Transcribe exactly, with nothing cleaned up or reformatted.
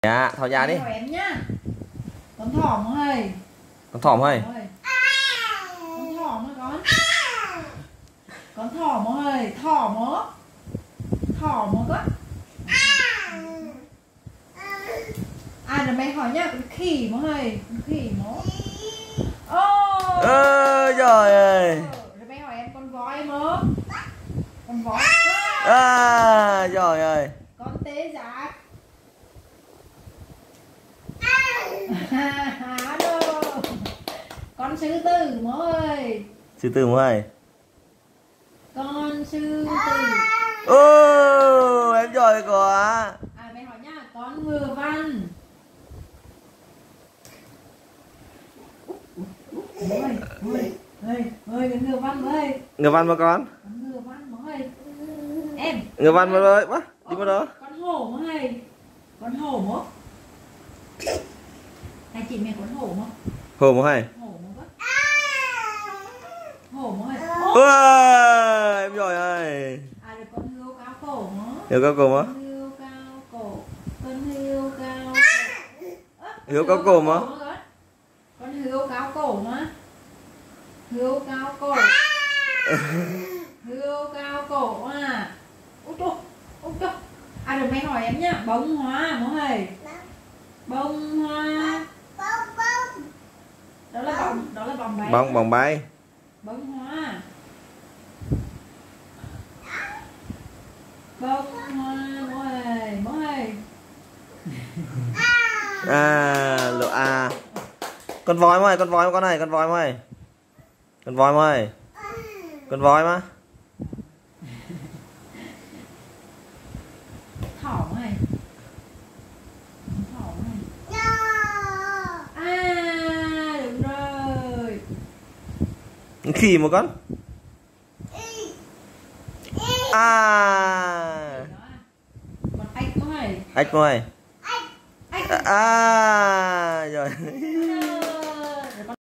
Dạ, thò ra đi. Em nhá. Con thỏ ơi. Con thỏ ơi. Con thỏ ơi con. Con thỏ ơi, thỏ mớ. Thỏ mớ con. À rồi mày hỏi nhá, con khỉ mớ ơi, con khỉ mớ. Ô. Ơ trời ơi. Rồi mày hỏi em con voi mớ. Con voi. À trời ơi. Con tê giác. Con sư tử mớ ơi. Sư tử mớ ơi. Con sư tử. Ô em giỏi quá. À mày hỏi nhá, con ngựa văn. Ơi, ơi, ơi, ơi, cái ngựa văn ơi. Ngựa văn mà con. Con ngựa văn ơi. Em. Ngựa văn mà ơi, quá, đi vào đó. Con hổ ơi. Con hổ mớ. Hai chị mẹ con hổ mớ. Hổ mớ ơi. Hổ mớ quá. Hổ mớ ơi. Wow, em giỏi ơi. À rồi con hươu cao cổ mớ. Hươu cao cổ mớ. Hươu cao cổ. Con hươu cao cổ. Hươu cao cổ mớ. Con hươu cao cổ mà. Hươu cao cổ. Hươu cao cổ à. Út trời, út trời. À rồi mày hỏi em nhá, bông hoa mớ ơi. Bông hoa. Đó là bông, đó là bông bay. Bông bông bay. Bông hoa. Bông hoa mớ ơi, mớ ơi. À lộ à. Con voi mày, con voi con này, con voi mày. Con voi mày. Con voi mà. Thỏ mày. Thỏ mày. À đúng rồi. Khỉ một con. À. Con ếch mày. Ếch mày. Ếch. À rồi.